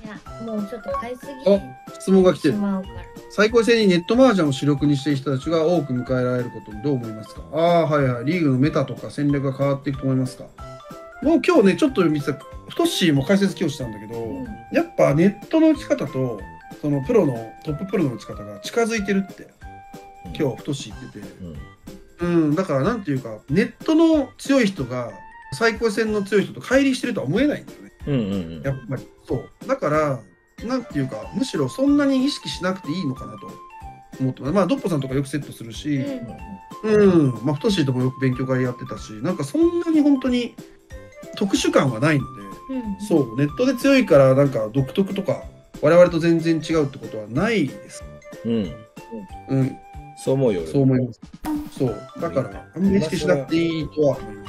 いや、もうちょっと買いすぎ質問が来てる。 しまうから。 最高戦にネット麻雀を主力にしている人たちが多く迎えられることにどう思いますか？ああ、はいはい。リーグのメタとか戦略が変わっていくと思いますか？もう今日ね、ちょっと見てた、フトッシーも解説今日したんだけど、やっぱネットの打ち方と、そのプロの、トッププロの打ち方が近づいてるって、今日フトッシー言ってて、だからなんていうか、ネットの強い人が、最高戦の強い人と乖離してるとは思えないんだよね。やっぱり。そう。だから、なんていうか、むしろそんなに意識しなくていいのかなと思ってます。まあ、ドッポさんとかよくセットするし、まあ、フトッシーともよく勉強会やってたし、なんかそんなに本当に特殊感はないので、そう、ネットで強いからなんか独特とか、我々と全然違うってことはないです。 そう思うよ。 そう思います。そう。だから、あんまり意識しなくていいとは思います。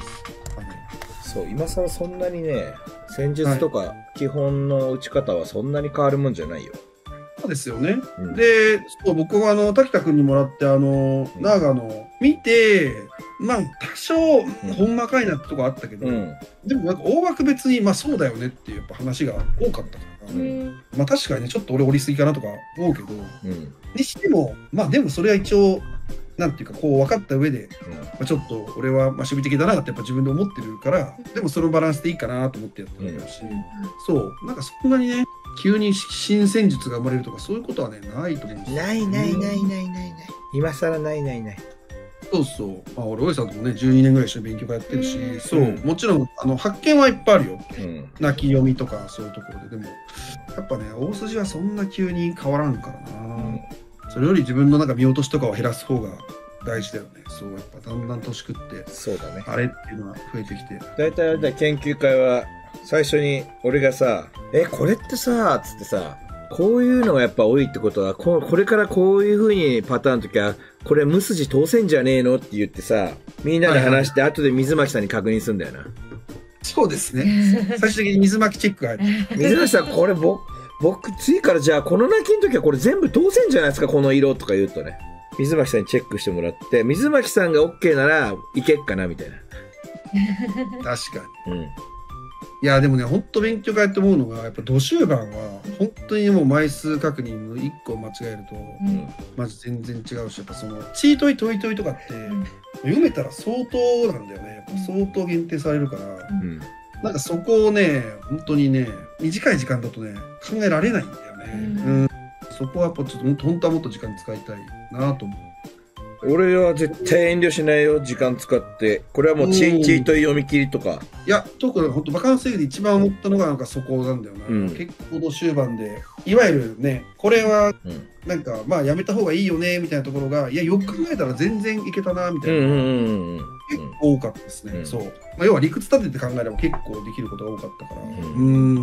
そう、今更そんなにね、戦術とか基本の打ち方はそんなに変わるもんじゃないよ。 そうですよね。で、そう僕は滝田君にもらって長野見て、まあ多少ほんまかいなってとこあったけど、でもなんか大枠別にまあそうだよねっていうやっぱ話が多かったから、まあ確かにねちょっと俺折りすぎかなとか思うけど、にしてもまあでもそれは一応なんていうかこう分かった上で、ちょっと俺は守備的だなってやっぱ自分で思ってるから、でもそのバランスでいいかなと思ってやってるし、そうなんかそんなにね急に新戦術が生まれるとかそういうことはねないと思うんですよ。 ない。今更ない。 そうそう。まあ俺大井さんともね12年ぐらい一緒に勉強会やってるし、そうもちろん発見はいっぱいあるよ。泣き読みとかそういうところで、でもやっぱね大筋はそんな急に変わらんからな。それより自分のなんか見落としとかを減らす方が大事だよね。そうやっぱだんだん年食ってそうだね。 あれっていうのが増えてきて。 大体あれだ研究会は最初に俺がさこれってさつってさこういうのがやっぱ多いってことはこれからこういう風にパターンの時はこれ無筋通せんじゃねえのって言ってさみんなで話して後で水巻さんに確認するんだよな。 そうですね。最終的に水巻チェックが入る。 水巻さんこれ僕次からじゃあこの泣きの時はこれ全部通せんじゃないですかこの色とか言うとね水巻さんにチェックしてもらって水巻さんが OK ならいけっかなみたいな。 確かに。いやでもねほんと勉強会って思うのがやっぱ土終盤は本当にもう枚数確認の1個間違えると、マジ全然違うしやっぱそのチートイトイトイとかって、読めたら相当なんだよね。やっぱ相当限定されるから、なんかそこをね本当にね短い時間だとね考えられないんだよね。そこはやっぱちょっと本当はもっと時間使いたいなと思う。 俺は絶対遠慮しないよ時間使ってこれはもうチート読み切りとかいや特に本当バカンス制で一番思ったのがなんかそこなんだよな、結構の終盤でいわゆるねこれはなんかまあやめた方がいいよねみたいなところがいやよく考えたら全然いけたなみたいな結構多かったですね。そう、まあ、要は理屈立てて考えれば結構できることが多かったから、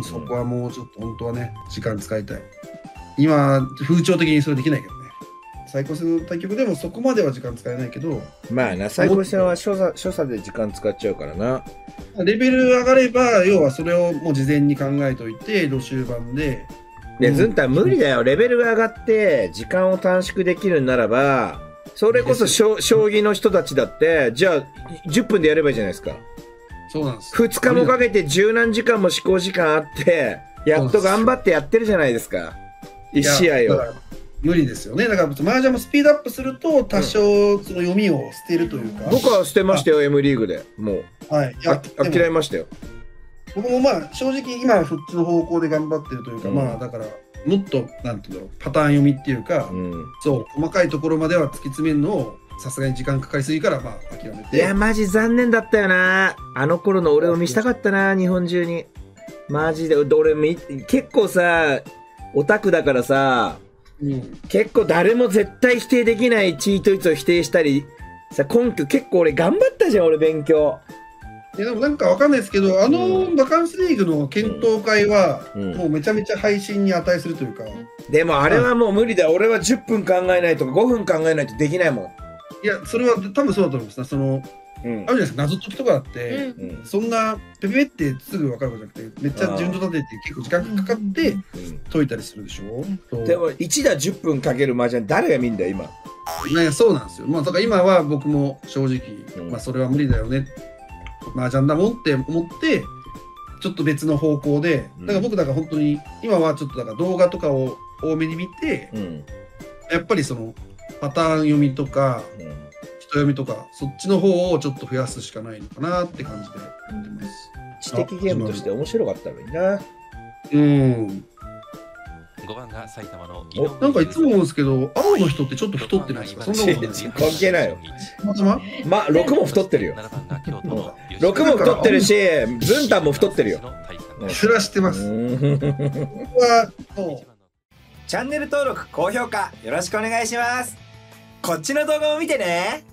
そこはもうちょっと本当はね時間使いたい。今風潮的にそれできないけどね。最高戦の対局でもそこまでは時間使えないけどまあな最高戦は所作で時間使っちゃうからな。 レベル上がれば要はそれをもう事前に考えといて土終盤でずんたん無理だよ。レベルが上がって時間を短縮できるならばそれこそ将棋の人たちだってじゃあ10分でやればいいじゃないですか。 そうなんです。 2日もかけて十何時間も試行時間あってやっと頑張ってやってるじゃないですか1試合を。 無理ですよね。だから麻雀もスピードアップすると多少その読みを捨てるというか、 僕は捨てましたよ M リーグでもう、諦めましたよ。 僕もまあ正直今はそっちの方向で頑張ってるというか、まあだからもっとなんていうんだろうパターン読みっていうか、そう細かいところまでは突き詰めるのをさすがに時間かかりすぎからまあ諦めて。 いやマジ残念だったよな。あの頃の俺を見したかったな日本中に。マジで俺結構さオタクだからさ。結構誰も絶対否定できないチートイツを否定したりさ根拠結構俺頑張ったじゃん俺勉強。 いやでもなんかわかんないですけどバカンスリーグの検討会はもうめちゃめちゃ配信に値するというか、 でもあれはもう無理だ。俺は10分考えないとか5分考えないとできないもん。 いやそれは多分そうだと思います。そのあるじゃないですか謎解きとかだって、そんなペペってすぐ分かることじゃなくてめっちゃ順序立てて結構時間かかって解いたりするでしょ。 でも1打10分かける麻雀誰が見んだよ今。 いやそうなんですよ。まあだから今は僕も正直、まあそれは無理だよね麻雀だもんって思ってちょっと別の方向で、だから僕だから本当に、今はちょっとだから動画とかを多めに見て、やっぱりそのパターン読みとか、人読みとか、そっちの方をちょっと増やすしかないのかなって感じでやってます。 知的ゲームとして面白かったのにな。 5番が埼玉のなんかいつも思うんですけど、青の人ってちょっと太ってないですか？そんなことない。 関係ないよ。 まあ、 6も太ってるよ。6も太ってるし、ズンタンも太ってるよ。 それは知ってます。 チャンネル登録、高評価よろしくお願いします。こっちの動画も見てね。